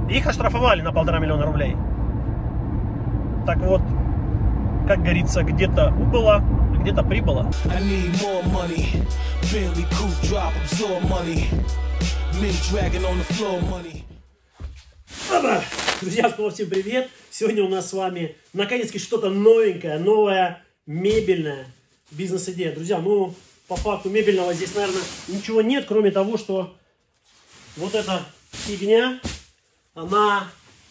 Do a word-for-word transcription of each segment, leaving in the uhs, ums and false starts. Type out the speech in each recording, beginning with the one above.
Их оштрафовали на полтора миллиона рублей. Так вот, как говорится, где-то убыло, где-то прибыло. Друзья, снова всем привет! Сегодня у нас с вами наконец-таки что-то новенькое, новая мебельная бизнес-идея. Друзья, ну, по факту мебельного здесь, наверное, ничего нет, кроме того, что вот эта фигня, она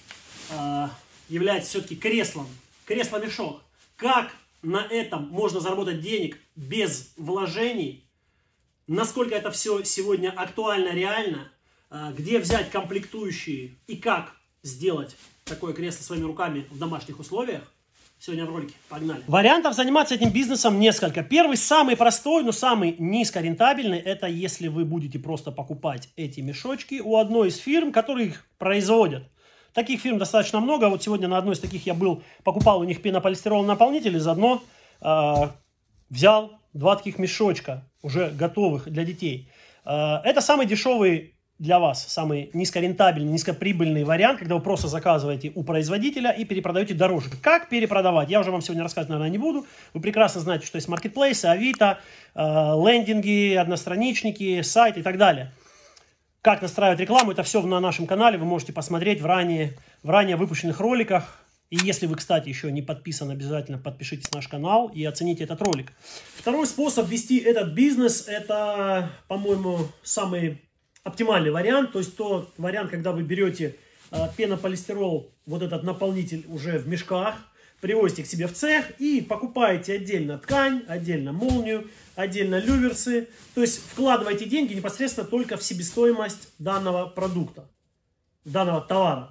э, является все-таки креслом, кресло-мешок. Как на этом можно заработать денег без вложений, насколько это все сегодня актуально, реально, э, где взять комплектующие и как сделать такое кресло своими руками в домашних условиях. Сегодня в ролике. Погнали. Вариантов заниматься этим бизнесом несколько. Первый, самый простой, но самый низкорентабельный, это если вы будете просто покупать эти мешочки у одной из фирм, которые их производят. Таких фирм достаточно много. Вот сегодня на одной из таких я был, покупал у них пенополистирол наполнитель и заодно э, взял два таких мешочка, уже готовых для детей. Э, это самый дешевый для вас, самый низкорентабельный, низкоприбыльный вариант, когда вы просто заказываете у производителя и перепродаете дороже. Как перепродавать? Я уже вам сегодня рассказывать, наверное, не буду. Вы прекрасно знаете, что есть маркетплейсы, Авито, э, лендинги, одностраничники, сайт и так далее. Как настраивать рекламу, это все на нашем канале, вы можете посмотреть в ранее, в ранее выпущенных роликах. И если вы, кстати, еще не подписаны, обязательно подпишитесь на наш канал и оцените этот ролик. Второй способ вести этот бизнес, это, по-моему, самый оптимальный вариант. То есть тот вариант, когда вы берете э, пенополистирол, вот этот наполнитель уже в мешках, привозите к себе в цех и покупаете отдельно ткань, отдельно молнию, отдельно люверсы. То есть вкладываете деньги непосредственно только в себестоимость данного продукта, данного товара.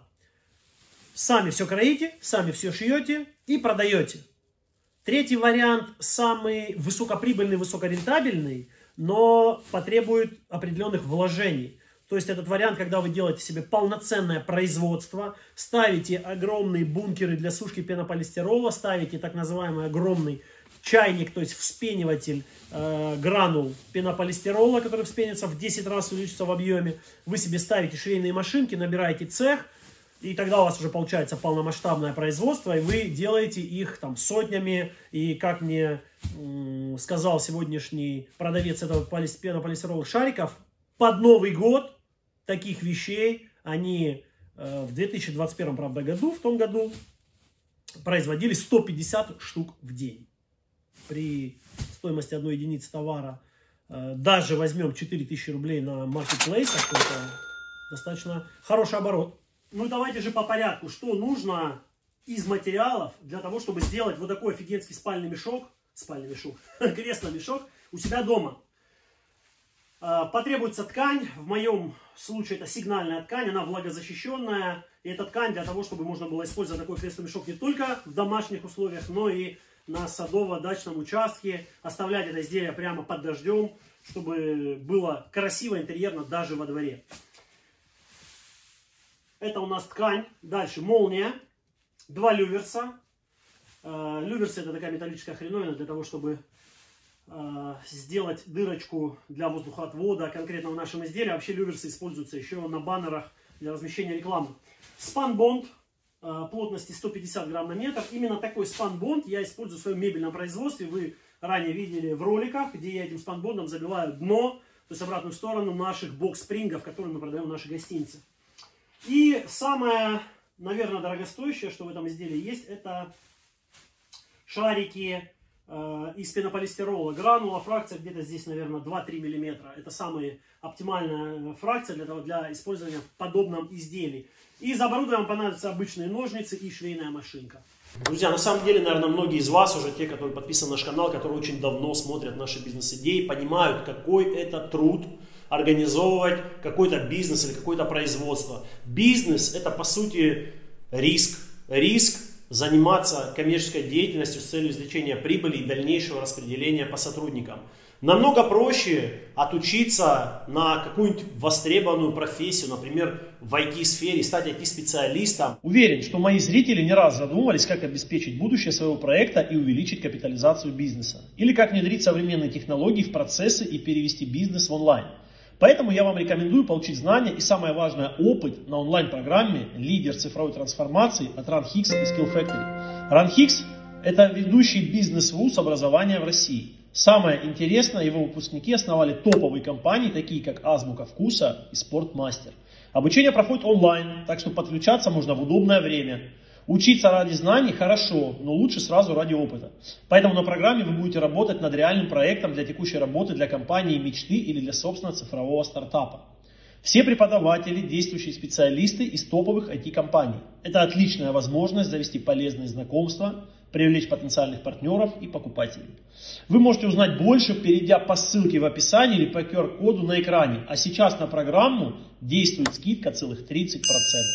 Сами все кроите, сами все шьете и продаете. Третий вариант, самый высокоприбыльный, высокорентабельный, но потребует определенных вложений. То есть этот вариант, когда вы делаете себе полноценное производство, ставите огромные бункеры для сушки пенополистирола, ставите так называемый огромный чайник, то есть вспениватель э, гранул пенополистирола, который вспенится в десять раз, увеличится в объеме. Вы себе ставите швейные машинки, набираете цех, и тогда у вас уже получается полномасштабное производство, и вы делаете их там сотнями. И как мне м, сказал сегодняшний продавец этого пенополистироловых шариков, под Новый год таких вещей они э, в две тысячи двадцать первом, правда, году, в том году, производили сто пятьдесят штук в день. При стоимости одной единицы товара э, даже возьмем четыре тысячи рублей на маркетплейсах, то это достаточно хороший оборот. Ну давайте же по порядку, что нужно из материалов для того, чтобы сделать вот такой офигенский спальный мешок, спальный мешок, кресло-мешок у себя дома. Потребуется ткань, в моем случае это сигнальная ткань, она влагозащищенная. И эта ткань для того, чтобы можно было использовать такой кресло-мешок не только в домашних условиях, но и на садово-дачном участке. Оставлять это изделие прямо под дождем, чтобы было красиво интерьерно даже во дворе. Это у нас ткань. Дальше молния, два люверса. Люверсы это такая металлическая хреновина для того, чтобы сделать дырочку для воздухоотвода конкретно в нашем изделии. Вообще люверсы используются еще на баннерах для размещения рекламы. Спанбонд плотности сто пятьдесят грамм на метр. Именно такой спанбонд я использую в своем мебельном производстве. Вы ранее видели в роликах, где я этим спанбондом забиваю дно, то есть обратную сторону наших бокс-спрингов, которые мы продаем в нашей гостинице. И самое, наверное, дорогостоящее, что в этом изделии есть, это шарики э, из пенополистирола. Гранула, фракция где-то здесь, наверное, два-три миллиметра. Это самая оптимальная фракция для, того, для использования в подобном изделии. И из оборудования вам понадобятся обычные ножницы и швейная машинка. Друзья, на самом деле, наверное, многие из вас, уже те, которые подписаны на наш канал, которые очень давно смотрят наши бизнес-идеи, понимают, какой это труд организовывать какой-то бизнес или какое-то производство. Бизнес это по сути риск. Риск заниматься коммерческой деятельностью с целью извлечения прибыли и дальнейшего распределения по сотрудникам. Намного проще отучиться на какую-нибудь востребованную профессию, например, в ай ти-сфере, стать ай ти-специалистом. Уверен, что мои зрители не раз задумывались, как обеспечить будущее своего проекта и увеличить капитализацию бизнеса. Или как внедрить современные технологии в процессы и перевести бизнес в онлайн. Поэтому я вам рекомендую получить знания и, самое важное, опыт на онлайн-программе «Лидер цифровой трансформации» от RunHix и Skill Factory. RunHix – это ведущий бизнес-вуз образования в России. Самое интересное, его выпускники основали топовые компании, такие как Азбука Вкуса и Спортмастер. Обучение проходит онлайн, так что подключаться можно в удобное время. Учиться ради знаний хорошо, но лучше сразу ради опыта. Поэтому на программе вы будете работать над реальным проектом для текущей работы для компании мечты или для собственного цифрового стартапа. Все преподаватели, действующие специалисты из топовых ай ти-компаний. Это отличная возможность завести полезные знакомства, привлечь потенциальных партнеров и покупателей. Вы можете узнать больше, перейдя по ссылке в описании или по ку ар-коду на экране. А сейчас на программу действует скидка целых тридцать процентов.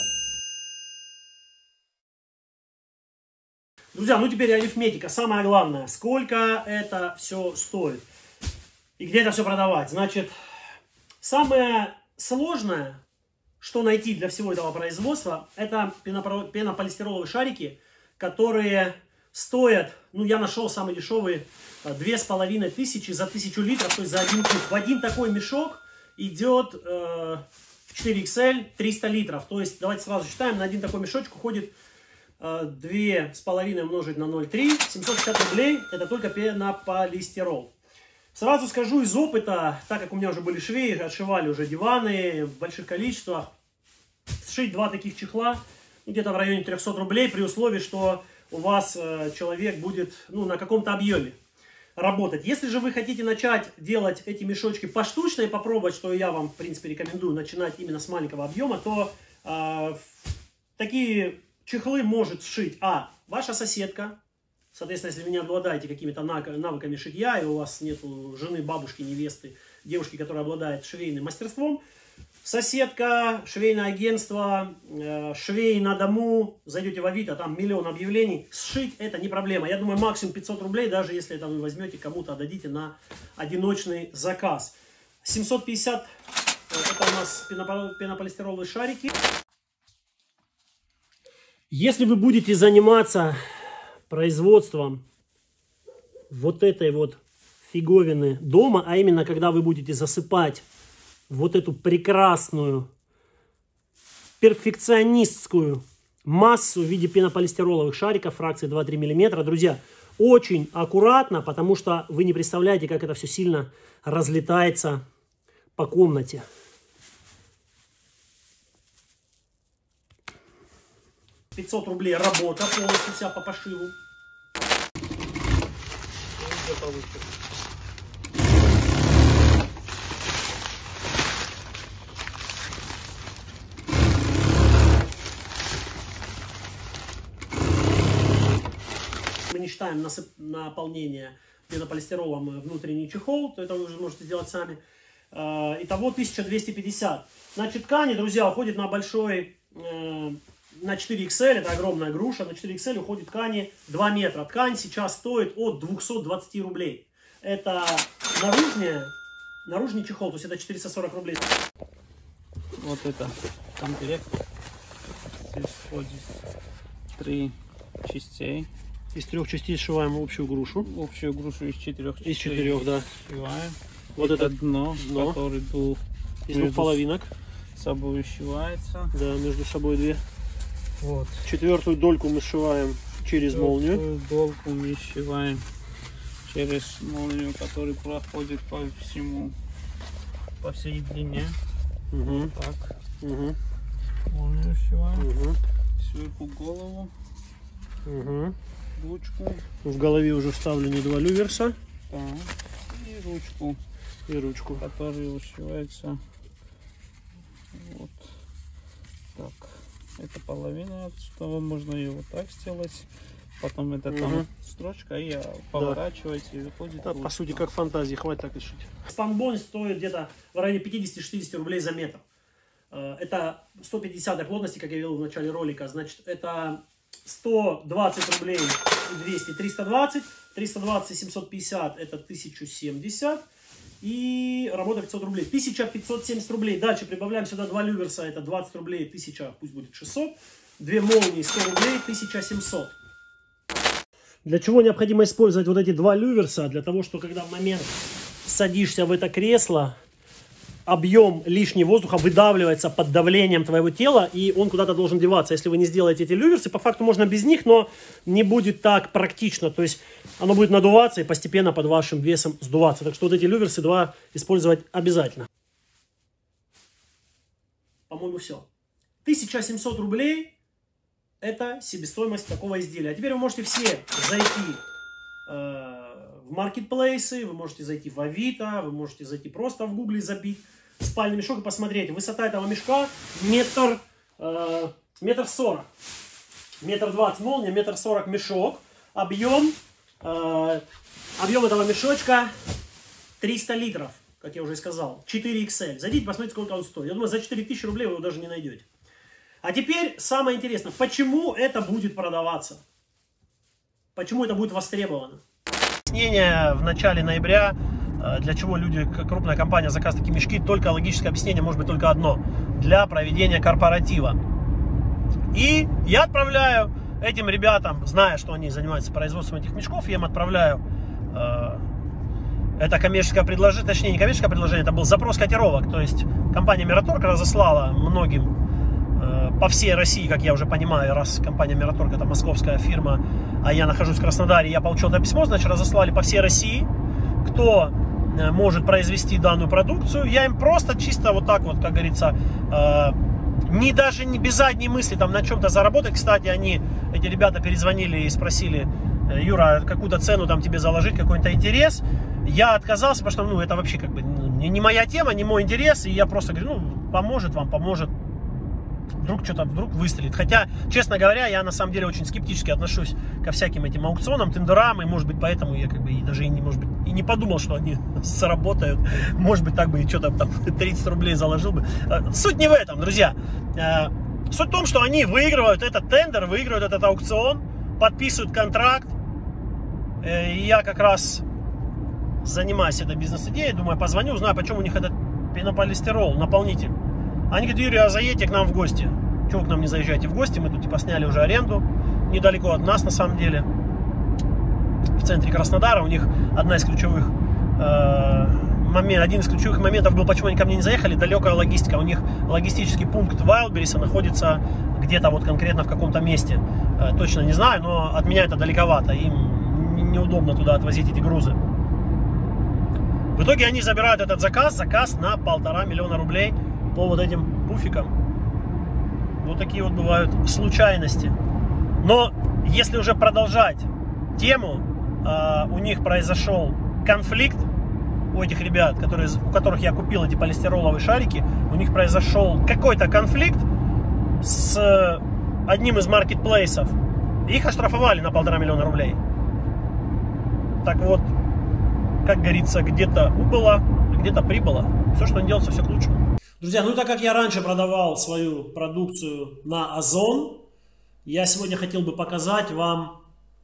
Друзья, ну теперь арифметика. Самое главное, сколько это все стоит и где это все продавать. Значит, самое сложное, что найти для всего этого производства, это пенополистироловые шарики, которые стоят, ну я нашел самые дешевые, две с половиной тысячи за тысячу литров, то есть за один куб. В один такой мешок идет э, четыре икс эль триста литров. То есть давайте сразу считаем, на один такой мешочек уходит две с половиной умножить на ноль целых три десятых, семьсот шестьдесят рублей, это только пенополистирол. Сразу скажу из опыта, так как у меня уже были швеи, отшивали уже диваны в больших количествах, сшить два таких чехла где-то в районе трёхсот рублей, при условии, что у вас э, человек будет ну, на каком-то объеме работать. Если же вы хотите начать делать эти мешочки поштучно и попробовать, что я вам в принципе рекомендую начинать именно с маленького объема, то э, такие чехлы может сшить, а, ваша соседка, соответственно, если вы не обладаете какими-то навыками шитья, и у вас нет жены, бабушки, невесты, девушки, которая обладает швейным мастерством, соседка, швейное агентство, швей на дому, зайдете в Авито, там миллион объявлений, сшить это не проблема. Я думаю, максимум пятьсот рублей, даже если это вы возьмете, кому-то отдадите на одиночный заказ. семьсот пятьдесят, это у нас пенополистироловые шарики. Если вы будете заниматься производством вот этой вот фиговины дома, а именно когда вы будете засыпать вот эту прекрасную перфекционистскую массу в виде пенополистироловых шариков фракции два-три миллиметра, друзья, очень аккуратно, потому что вы не представляете, как это все сильно разлетается по комнате. пятьсот рублей работа полностью вся по пошиву. Мы не считаем насып... наполнение пенополистиролом внутренний чехол, то это вы уже можете сделать сами. Итого тысяча двести пятьдесят. Значит, ткани, друзья, уходит на большой... На четыре икс эль, это огромная груша, на четыре икс эль уходит ткани два метра. Ткань сейчас стоит от двухсот двадцати рублей. Это наружная, наружный чехол, то есть это четыреста сорок рублей. Вот это комплект. Здесь входит три частей. Из трех частей сшиваем общую грушу. Общую грушу из четырех частей. Из четырех, да. Сшиваем. Вот это, это дно, дно. который двух, из двух половинок. Собой сшивается. Да, между собой две. Вот. Четвертую дольку мы сшиваем через Четвертую молнию. дольку мы сшиваем через молнию, которая проходит по всему, по всей длине. Угу. Вот так. Угу. Молнию сшиваем. Угу. Сверху голову. Угу. Ручку. В голове уже вставлены два люверса. Так. И ручку. И ручку. Которая ушивается. Вот так. Это половина, что можно ее вот так сделать. Потом это угу. там строчка, и поворачиваете, да. И выходит. Да, по сути, как фантазии, хватит так и шить. Спанбон стоит где-то в районе пятидесяти-шестидесяти рублей за метр. Это сто пятьдесят плотности, как я видел в начале ролика. Значит, это сто двадцать рублей и двести, триста двадцать. триста двадцать и семьсот пятьдесят это тысяча семьдесят. И работа пятьсот рублей. тысяча пятьсот семьдесят рублей. Дальше прибавляем сюда два люверса. Это двадцать рублей. тысяча, пусть будет шестьсот. Две молнии сто рублей. тысяча семьсот. Для чего необходимо использовать вот эти два люверса? Для того, что когда в момент садишься в это кресло, объем лишний воздуха выдавливается под давлением твоего тела, и он куда-то должен деваться. Если вы не сделаете эти люверсы, по факту можно без них, но не будет так практично. То есть оно будет надуваться и постепенно под вашим весом сдуваться. Так что вот эти люверсы два использовать обязательно. По-моему, все. тысяча семьсот рублей – это себестоимость такого изделия. А теперь вы можете все зайти э, в маркетплейсы, вы можете зайти в Авито, вы можете зайти просто в Гугле, забить спальный мешок и посмотреть. Высота этого мешка метр, э, метр сорок. Метр двадцать молния, метр сорок мешок. Объем, э, объем этого мешочка триста литров. Как я уже сказал, четыре икс эль. Зайдите, посмотрите, сколько он стоит. Я думаю, за четыре тысячи рублей вы его даже не найдете. А теперь самое интересное, почему это будет продаваться? Почему это будет востребовано? Объяснение в начале ноября, для чего люди, крупная компания, заказывает такие мешки, только логическое объяснение может быть только одно. Для проведения корпоратива. И я отправляю этим ребятам, зная, что они занимаются производством этих мешков, я им отправляю... Это коммерческое предложение, точнее не коммерческое предложение, это был запрос котировок. То есть компания Miratorq разослала многим э, по всей России, как я уже понимаю, раз компания Miratorq это московская фирма, а я нахожусь в Краснодаре, я получил это письмо, значит разослали по всей России, кто э, может произвести данную продукцию. Я им просто чисто вот так вот, как говорится, э, не даже не без задней мысли там на чем-то заработать. Кстати, они, эти ребята перезвонили и спросили: Юра, какую-то цену там тебе заложить, какой-то интерес. Я отказался, потому что, ну, это вообще как бы не, не моя тема, не мой интерес. И я просто говорю, ну, поможет вам, поможет. Вдруг что-то, вдруг выстрелит. Хотя, честно говоря, я на самом деле очень скептически отношусь ко всяким этим аукционам, тендерам. И, может быть, поэтому я как бы и даже и не, может быть, и не подумал, что они сработают. Может быть, так бы и что-то там тридцать рублей заложил бы. Суть не в этом, друзья. Суть в том, что они выигрывают этот тендер, выигрывают этот аукцион, подписывают контракт. И я как раз... занимаюсь этой бизнес-идеей, думаю, позвоню, узнаю, почему у них этот пенополистирол, наполнитель. Они говорят: Юрий, а заедьте к нам в гости. Чего вы к нам не заезжаете в гости? Мы тут типа сняли уже аренду, недалеко от нас на самом деле, в центре Краснодара. У них одна из ключевых, э, момент, один из ключевых моментов был, почему они ко мне не заехали, далекая логистика. У них логистический пункт Wildberries находится где-то вот конкретно в каком-то месте. Э, точно не знаю, но от меня это далековато, им неудобно туда отвозить эти грузы. В итоге они забирают этот заказ, заказ на полтора миллиона рублей по вот этим пуфикам. Вот такие вот бывают случайности. Но если уже продолжать тему, э, у них произошел конфликт, у этих ребят, которые, у которых я купил эти полистироловые шарики, у них произошел какой-то конфликт с одним из маркетплейсов. Их оштрафовали на полтора миллиона рублей. Так вот, как говорится, где-то убыло, где-то прибыло. Все, что не делается, все к лучшему. Друзья, ну так как я раньше продавал свою продукцию на Озон, я сегодня хотел бы показать вам,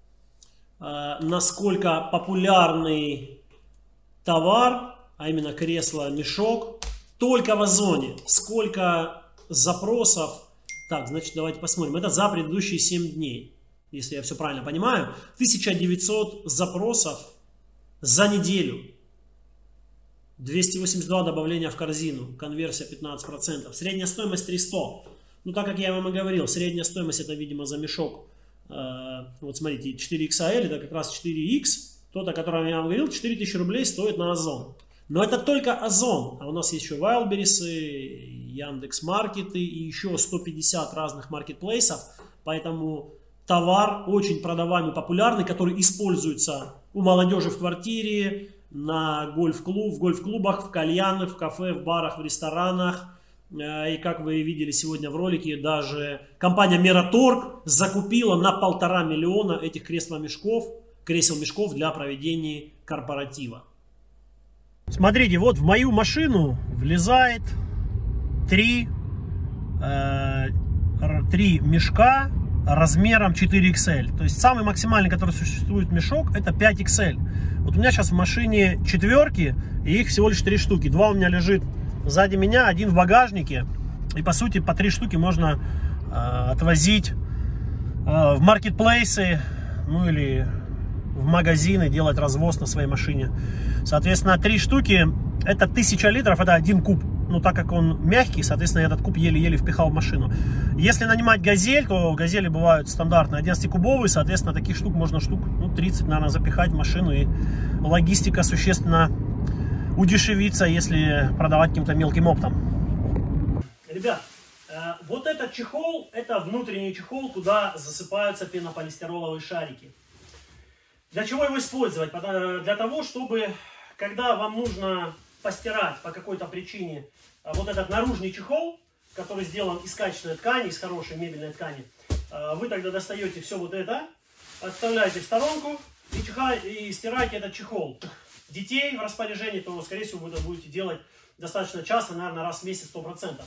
э, насколько популярный товар, а именно кресло-мешок, только в Озоне. Сколько запросов. Так, значит, давайте посмотрим. Это за предыдущие семь дней, если я все правильно понимаю. тысяча девятьсот запросов за неделю. двести восемьдесят два добавления в корзину. Конверсия пятнадцать процентов. Средняя стоимость триста. Ну, так как я вам и говорил, средняя стоимость это, видимо, за мешок. Э, вот смотрите, четыре икс эль, это как раз четыре икс. Тот, о котором я вам говорил, четыре тысячи рублей стоит на Озон. Но это только Озон. А у нас есть еще Wildberries, Яндекс.Маркеты и еще сто пятьдесят разных маркетплейсов. Поэтому товар очень продаваемый, популярный, который используется у молодежи в квартире, на гольф-клуб, в гольф-клубах, в кальянах, в кафе, в барах, в ресторанах. И как вы видели сегодня в ролике, даже компания Miratorq закупила на полтора миллиона этих кресел-мешков, кресел-мешков для проведения корпоратива. Смотрите, вот в мою машину влезает три, э, три мешка размером четыре икс эль. То есть самый максимальный, который существует мешок, это пять икс эль. Вот у меня сейчас в машине четверки, и их всего лишь три штуки. Два у меня лежит сзади меня, один в багажнике. И по сути по три штуки можно э, отвозить э, в маркетплейсы, ну или в магазины, делать развоз на своей машине. Соответственно, три штуки это тысяча литров, это один куб. ну, так как он мягкий, соответственно, я этот куб еле-еле впихал в машину. Если нанимать газель, то газели бывают стандартные одиннадцатикубовые, соответственно, таких штук можно штук, ну, тридцать, наверное, запихать в машину, и логистика существенно удешевится, если продавать каким-то мелким оптом. Ребят, вот этот чехол, это внутренний чехол, куда засыпаются пенополистироловые шарики. Для чего его использовать? Для того, чтобы, когда вам нужно постирать по какой-то причине вот этот наружный чехол, который сделан из качественной ткани, из хорошей мебельной ткани, вы тогда достаете все вот это, отставляете в сторонку и, чихаете, и стираете этот чехол. Детей в распоряжении, то, скорее всего, вы это будете делать достаточно часто, наверное, раз в месяц сто процентов.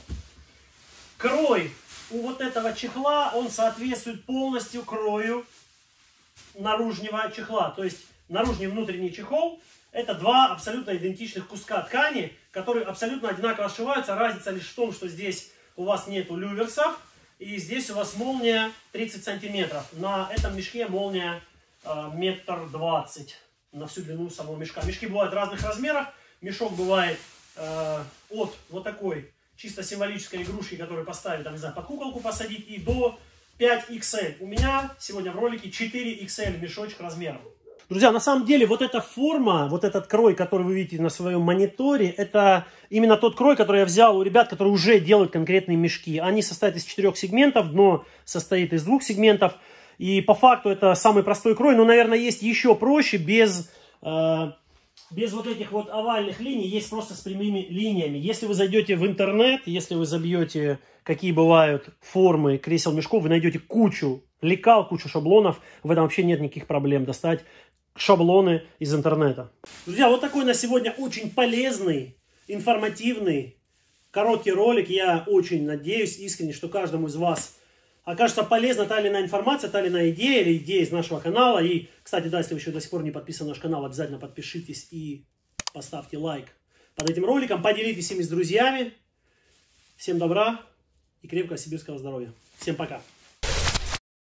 Крой у вот этого чехла, он соответствует полностью крою наружного чехла. То есть наружный и внутренний чехол — это два абсолютно идентичных куска ткани, которые абсолютно одинаково сшиваются. Разница лишь в том, что здесь у вас нету люверсов, и здесь у вас молния тридцать сантиметров. На этом мешке молния э, метр двадцать на всю длину самого мешка. Мешки бывают разных размеров. Мешок бывает э, от вот такой чисто символической игрушки, которую поставить, там, не знаю, под куколку посадить, и до пять икс эль. У меня сегодня в ролике четыре икс эль мешочек размером. Друзья, на самом деле вот эта форма, вот этот крой, который вы видите на своем мониторе, это именно тот крой, который я взял у ребят, которые уже делают конкретные мешки. Они состоят из четырех сегментов, дно состоит из двух сегментов. И по факту это самый простой крой, но, наверное, есть еще проще, без, э, без вот этих вот овальных линий, есть просто с прямыми линиями. Если вы зайдете в интернет, если вы забьете, какие бывают формы кресел мешков, вы найдете кучу лекал, кучу шаблонов, в этом вообще нет никаких проблем достать шаблоны из интернета. Друзья, вот такой на сегодня очень полезный, информативный, короткий ролик. Я очень надеюсь искренне, что каждому из вас окажется полезна та или иная информация, та или иная идея, или идея из нашего канала. И, кстати, да, если вы еще до сих пор не подписаны на наш канал, обязательно подпишитесь и поставьте лайк под этим роликом. Поделитесь ими с друзьями. Всем добра и крепкого сибирского здоровья. Всем пока.